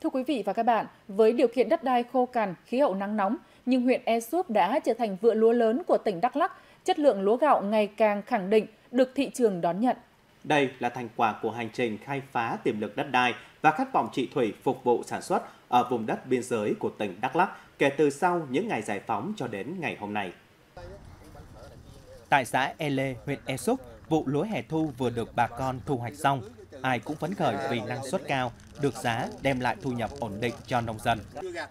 quý vị và các bạn, với điều kiện đất đai khô cằn, khí hậu nắng nóng, nhưng huyện Ea Súp đã trở thành vựa lúa lớn của tỉnh Đắk Lắk, chất lượng lúa gạo ngày càng khẳng định, được thị trường đón nhận. Đây là thành quả của hành trình khai phá tiềm lực đất đai và khát vọng trị thủy phục vụ sản xuất ở vùng đất biên giới của tỉnh Đắk Lắk kể từ sau những ngày giải phóng cho đến ngày hôm nay. Tại xã E Lê, huyện Ea Súp, vụ lúa hè thu vừa được bà con thu hoạch xong. Ai cũng phấn khởi vì năng suất cao, được giá đem lại thu nhập ổn định cho nông dân.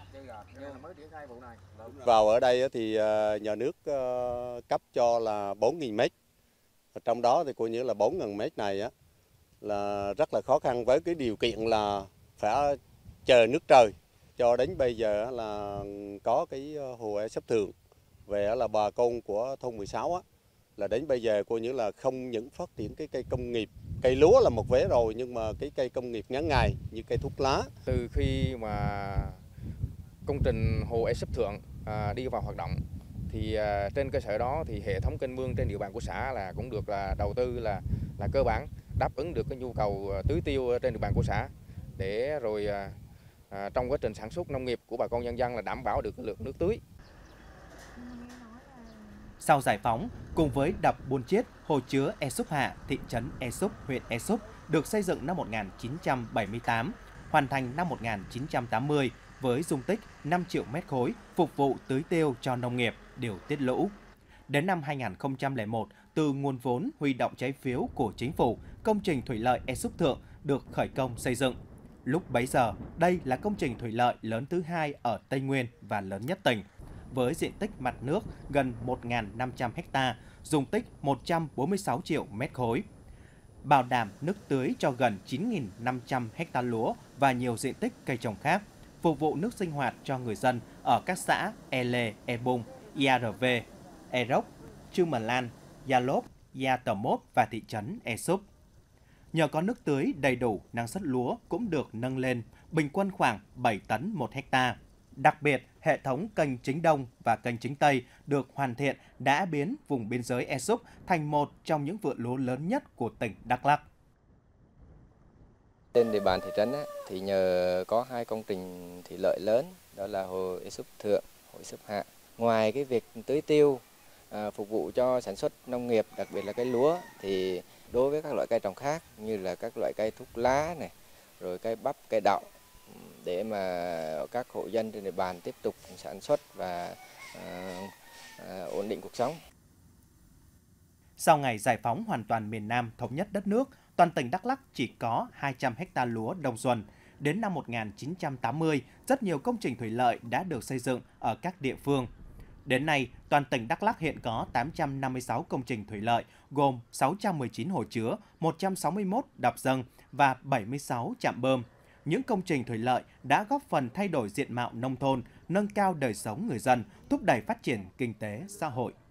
Vào ở đây thì nhà nước cấp cho là 4.000 mét. Trong đó thì coi như là 4.000 mét này là rất là khó khăn với cái điều kiện là phải chờ nước trời. Cho đến bây giờ là có cái hồ Ea Súp Thượng về là bà con của thôn 16 là đến bây giờ coi như là không những phát triển cái cây công nghiệp, cây lúa là một vế rồi, nhưng mà cái cây công nghiệp ngắn ngày như cây thuốc lá. Từ khi mà công trình hồ Ea Súp Thượng đi vào hoạt động thì trên cơ sở đó thì hệ thống kênh mương trên địa bàn của xã là cũng được đầu tư là cơ bản đáp ứng được cái nhu cầu tưới tiêu trên địa bàn của xã, để rồi trong quá trình sản xuất nông nghiệp của bà con nhân dân là đảm bảo được cái lượng nước tưới. Sau giải phóng, cùng với đập Buôn Chiết, hồ chứa Ea Súp Hạ, thị trấn Ea Súp, huyện Ea Súp được xây dựng năm 1978, hoàn thành năm 1980 với dung tích 5 triệu mét khối phục vụ tưới tiêu cho nông nghiệp, điều tiết lũ. Đến năm 2001, từ nguồn vốn huy động trái phiếu của chính phủ, công trình thủy lợi Ea Súp Thượng được khởi công xây dựng. Lúc bấy giờ, đây là công trình thủy lợi lớn thứ hai ở Tây Nguyên và lớn nhất tỉnh, với diện tích mặt nước gần 1.500 ha, dung tích 146 triệu mét khối. Bảo đảm nước tưới cho gần 9.500 ha lúa và nhiều diện tích cây trồng khác, phục vụ nước sinh hoạt cho người dân ở các xã E Lê, E Bung, IARV, E Rốc, Chư Mờ Lan, Gia Lốp, Gia Tờ Mốt và thị trấn Ea Súp. Nhờ có nước tưới đầy đủ, năng suất lúa cũng được nâng lên, bình quân khoảng 7 tấn một hecta. Đặc biệt, hệ thống kênh chính Đông và kênh chính Tây được hoàn thiện đã biến vùng biên giới Ea Súp thành một trong những vựa lúa lớn nhất của tỉnh Đắk Lắk. Trên địa bàn thị trấn thì nhờ có hai công trình thủy lợi lớn, đó là hồ Ea Súp Thượng, hồ Ea Súp Hạ. Ngoài cái việc tưới tiêu phục vụ cho sản xuất nông nghiệp, đặc biệt là cây lúa, thì đối với các loại cây trồng khác như là các loại cây thuốc lá này, rồi cây bắp, cây đậu, để mà các hộ dân trên địa bàn tiếp tục sản xuất và ổn định cuộc sống. Sau ngày giải phóng hoàn toàn miền Nam thống nhất đất nước, toàn tỉnh Đắk Lắk chỉ có 200 ha lúa đông xuân. Đến năm 1980, rất nhiều công trình thủy lợi đã được xây dựng ở các địa phương. Đến nay, toàn tỉnh Đắk Lắk hiện có 856 công trình thủy lợi, gồm 619 hồ chứa, 161 đập dâng và 76 trạm bơm. Những công trình thủy lợi đã góp phần thay đổi diện mạo nông thôn, nâng cao đời sống người dân, thúc đẩy phát triển kinh tế xã hội.